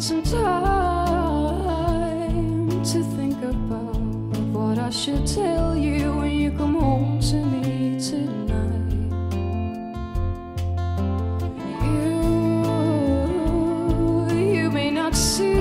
some time to think about what I should tell you when you come home to me tonight. You may not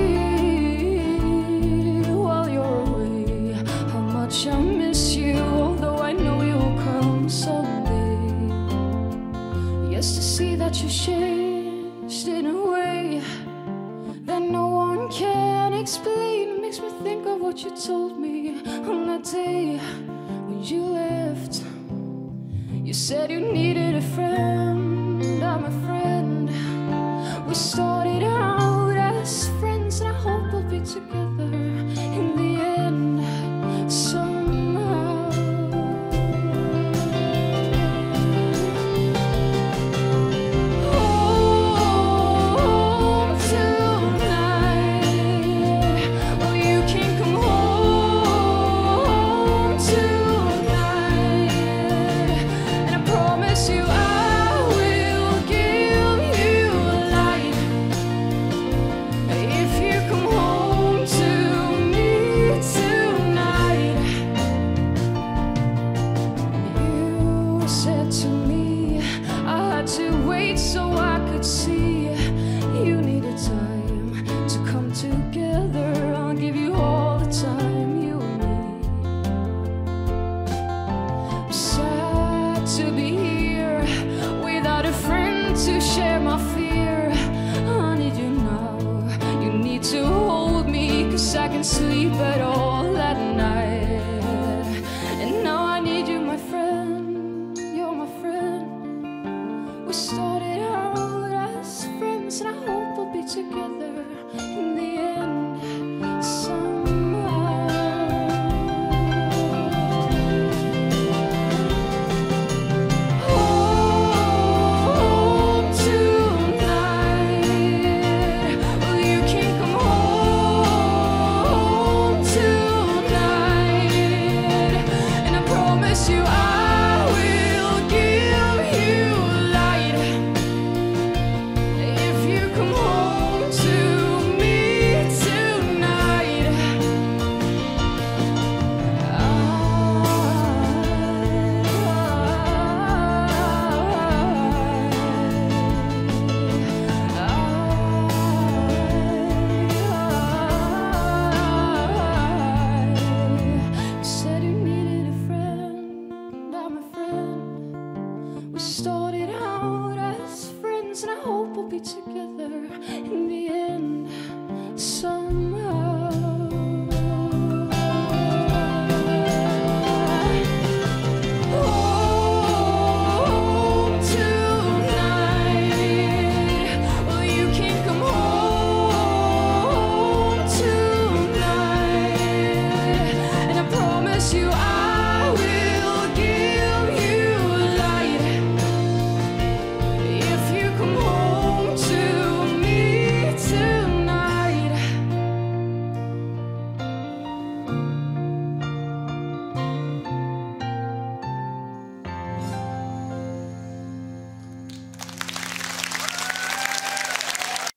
see while you're away how much I miss you, although I know you'll come someday. Yes, to see that you changed in a way that no one can explain. It makes me think of what you told me on that day when you left. You said you needed a friend, I'm a friend. We started out as friends, and I hope we'll be together in the end somehow. Home tonight. Well, you can come home tonight, and I promise you I will give you light if you come home to me tonight. You said to me I had to wait so I could see you needed time to come together. I'll give you all the time you need. I'm sad to be here without a friend to share my fear. I need you now, you need to hold me, 'cause I can't sleep at all at night. And now I need you, my friend, you're my friend. We started out as friends, and I hope we'll be together in the end somehow. Home tonight. Well, you can come home tonight, and I promise you I will give you light if you come home to me tonight. You said you needed a friend, I'm a friend. We started out as friends, and I hope we'll be together